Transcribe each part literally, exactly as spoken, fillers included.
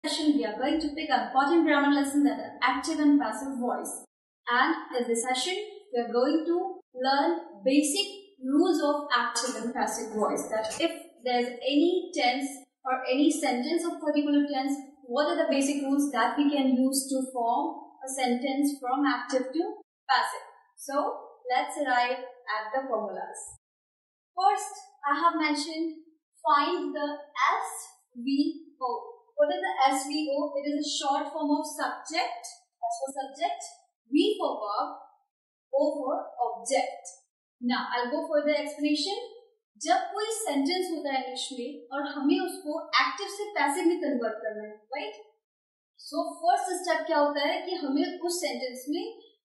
session, we are going to pick an important grammar lesson that are active and passive voice. And in this session, we are going to learn basic rules of active and passive voice. That if there's any tense or any sentence of particular tense, what are the basic rules that we can use to form a sentence from active to passive. So let's arrive at the formulas. First, I have mentioned find the S V O. What is the S V O? It is a short form of subject. S for subject, V for verb, O for object. Now, I'll go for the explanation. जब कोई sentence होता है English में और हमें उसको active से passive में कन्वर्ट करना है, राइट? सो फर्स्ट स्टेप क्या होता है कि हमें उस सेंटेंस में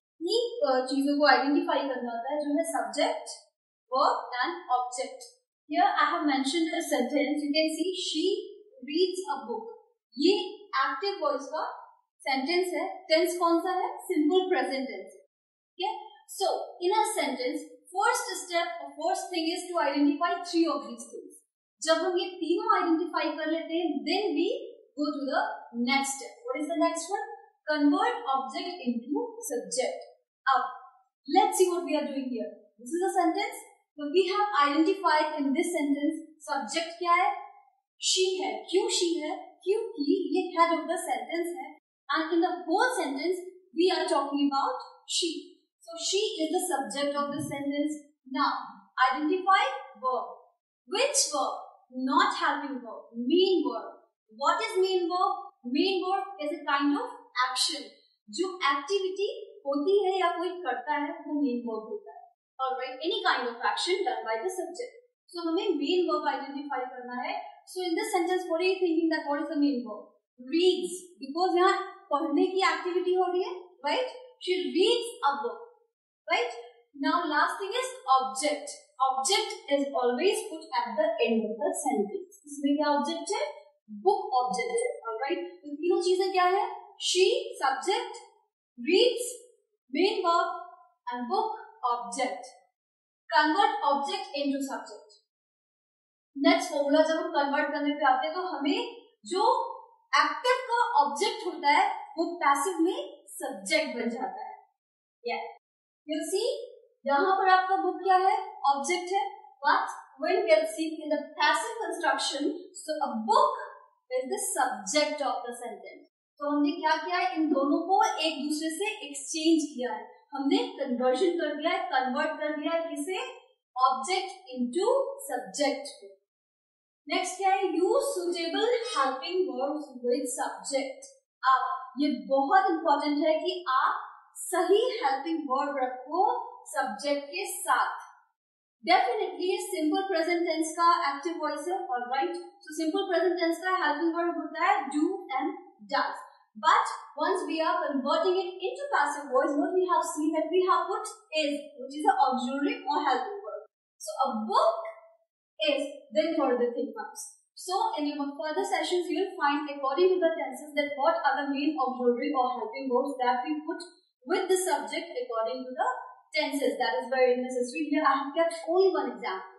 तीन चीजों को आइडेंटिफाई करना होता है, जो है subject, verb and object. Here I have mentioned a sentence. You can see she reads a book. ये एक्टिव वॉइस का सेंटेंस है. टेंस कौन सा है? Simple present tense. ठीक है. So in a sentence first step और first thing is to identify three of these things. जब हम ये तीनों आइडेंटिफाई कर लेते हैं, then we go to the next step. What is the next one? Convert object into subject. Now, let's see what we are doing here. This is a sentence. So we have identified in this sentence subject क्या है? She है. क्यों she है? क्योंकि ये head of the sentence है. And in the whole sentence, we are talking about she. So she is the subject of the sentence. Now, identify verb. Which verb? Not helping verb. Main verb. What is main verb? Main verb is a kind of action. जो activity होती है या कोई करता है, वो main verb होता है. Alright, any kind of action done by the subject. So हमें main verb identify करना है. So in this sentence, what are you thinking that what is the main verb? Reads, because यहाँ पढ़ने की activity हो रही है, right? She reads a book, right? Now last thing is object. Object is always put at the end of the sentence. इसमें क्या object है? Book object है. ऑलराइट, तो तीनों चीजें क्या है? She subject, reads main verb and book object. Convert object into subject. Next formula जब हम कन्वर्ट करने पे आते हैं तो हमें जो एक्टिव का ऑब्जेक्ट होता है वो पैसिव में सब्जेक्ट बन जाता है. यू सी यहाँ पर आपका बुक क्या है? ऑब्जेक्ट है. But when we are seeing in the passive construction, so a book is the subject of the sentence. तो हमने क्या किया है? इन दोनों को एक दूसरे से एक्सचेंज किया है. हमने कन्वर्जन कर दिया है, कन्वर्ट कर दिया है किसे? ऑब्जेक्ट इनटू सब्जेक्ट पे. नेक्स्ट क्या है? Use suitable helping verbs with subject. अब ये बहुत इंपॉर्टेंट है कि आप सही हेल्पिंग वर्ब रखो सब्जेक्ट के साथ. डेफिनेटली सिंपल प्रेजेंट टेंस का एक्टिव वॉइस है. Alright, so simple present tense का हेल्पिंग वर्ब होता है do and does. But once we are converting it into passive voice, what we have seen that we have put is, which is a auxiliary और helping verb. So a book is, then further thing comes. So in your further sessions you will find according to the tenses that what are the main auxiliary or helping verbs that we put with the subject according to the tenses. That is very necessary. Here I have kept only one example.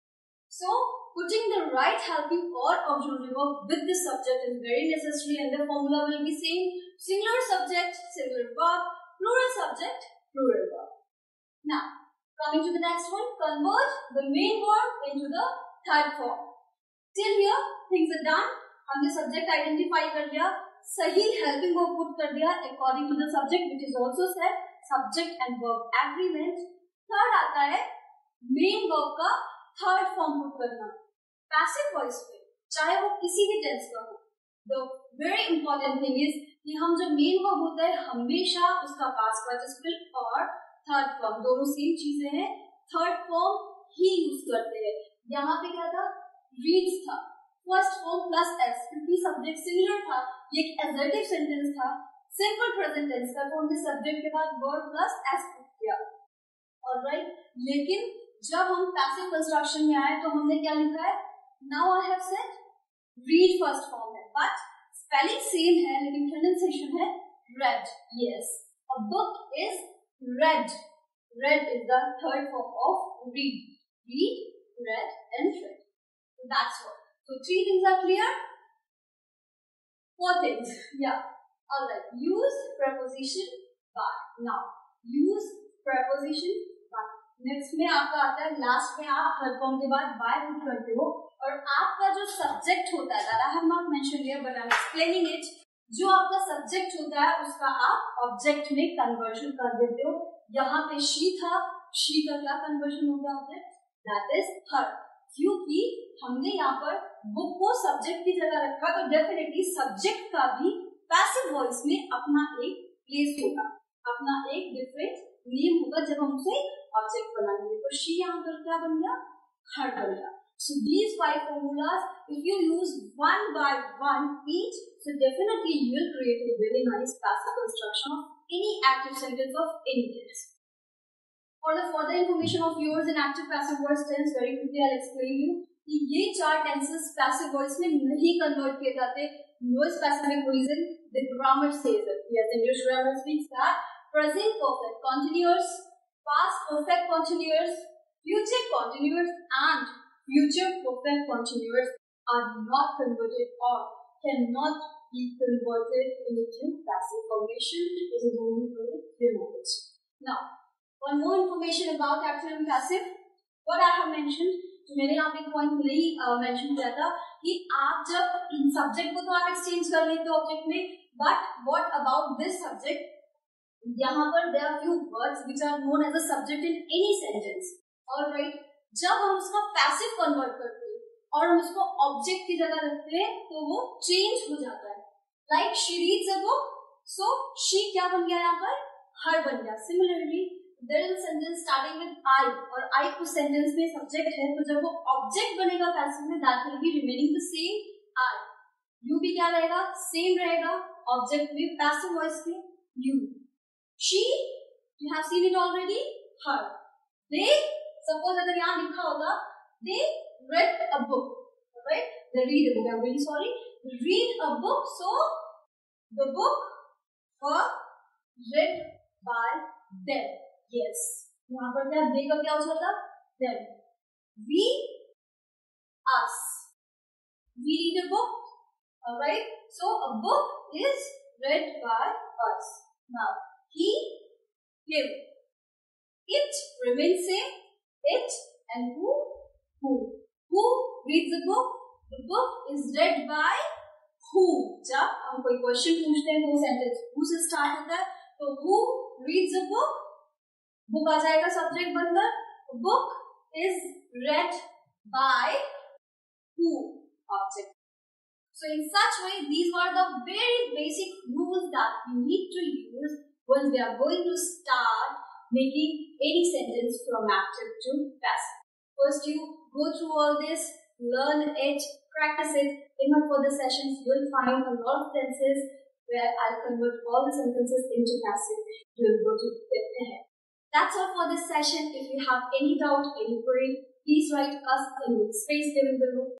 So putting the right helping or auxiliary verb with the subject is very necessary, and the formula will be same: singular subject, singular verb, plural subject, plural verb. Now coming to the next one, convert the main verb into the third form. Till here things are done. हमने subject identify कर लिया, सही helping verb put कर दिया according to the subject, which is also said subject and verb agreement. Third आता है main verb का third form put करना passive voice पे, चाहे वो किसी भी tense का हो. The very important thing is कि हम जो main verb होता है हमेशा उसका past participle और थर्ड फॉर्म दोनों सेम चीजें हैं, थर्ड फॉर्म ही यूज करते हैं. यहाँ पे क्या था? रीड्स था. फर्स्ट फॉर्म प्लस एस, क्योंकि सब्जेक्ट सिंगुलर था, ये एक एडजेक्टिव सेंटेंस था, सिंपल प्रेजेंट टेंस का, तो हमने सब्जेक्ट के बाद वर्ब प्लस एस पुट किया. ऑलराइट, लेकिन जब हम पैसिव कंस्ट्रक्शन में आए तो हमने क्या लिखा है? Now I have said read first form है, बट स्पेलिंग सेम है लेकिन प्रोनाउंसिएशन है red. Yes, a book is read. Read is the third form of read. Read, read and read. So that's what. So three things are clear. four things. Yeah. Alright. Use preposition by. Now, use preposition by. Next में आपका आता है last में आप हर form के बाद by use करते हो और आपका जो सब्जेक्ट होता है, I have not mention here but I am explaining it, जो आपका सब्जेक्ट होता है उसका आप ऑब्जेक्ट में कन्वर्जन कर देते हो. यहाँ पे शी था, शी का क्या कन्वर्जन हो गया ऑब्जेक्ट, दैट इज हर. क्योंकि हमने यहाँ पर बुक को सब्जेक्ट की जगह रखा तो डेफिनेटली सब्जेक्ट का भी पैसिव वॉइस में अपना एक प्लेस होगा, अपना एक डिफरेंट नेम होगा जब हम उसे ऑब्जेक्ट बनाएंगे. तो शी यहाँ पर क्या बन गया, हर बन गया. So these five formulas, if you use one by one each, so definitely you will create a very nice passive construction of any active sentence of any case. For the further information of yours in active passive voice tense, very quickly I'll explain you कि ये चार tenses passive voice में नहीं convert किए जाते. No specific reason. The grammar says it. Yes, English grammar speaks that present perfect continuous, past perfect continuous, future continuous, and future perfect continuous are not converted or cannot be converted into passive formation. This is only for your knowledge. Now, one more information about active and passive. What I have mentioned, तो मैंने यहाँ पे एक point पहले ही mention किया था कि आप जब इन सब्जेक्ट को तो आप एक्सचेंज कर लेते हो ऑब्जेक्ट में, but what about this subject, यहाँ पर there are few words which are known as a subject in any sentence. Alright, जब हम उसका पैसिव कन्वर्ट करते हैं और हम उसको ऑब्जेक्ट की जगह रखते हैं तो वो चेंज हो जाता है. Like she reads a book, so she क्या बन गया यहाँ पर, हर बन गया. Similarly there is a sentence starting with I और आई उस सेंटेंस में सब्जेक्ट है, तो जब वो ऑब्जेक्ट बनेगा पैसिव में that will be remaining the same I. You भी क्या रहेगा, सेम रहेगा ऑब्जेक्ट में पैसिव वॉइस में you. She, you have seen it already. Her. They, suppose अगर यहाँ लिखा होगा, they read a book, right? They read a book. I'm really sorry. They read a book, so the book was read by them. Yes. यहाँ पर क्या they का क्या हो जाता? Them. We, us. We read a book, alright? So a book is read by us. Now. He, him. It remains same. It and who, who. Who reads the book? The book is read by who. जब हम कोई question पूछते हैं तो sentence who से start होता है, तो who reads the book? Book आ जाएगा सब्जेक्ट बनकर. Book is read by who? Object. So in such way, these were the very basic rules that you need to use when we are going to start making any sentence from active to passive. First, you go through all this, learn it, practice it. In my further sessions, you will find a lot of tenses where I'll convert all the sentences into passive. You will go to it ahead. That's all for this session. If you have any doubt, any query, please write us in the space given below.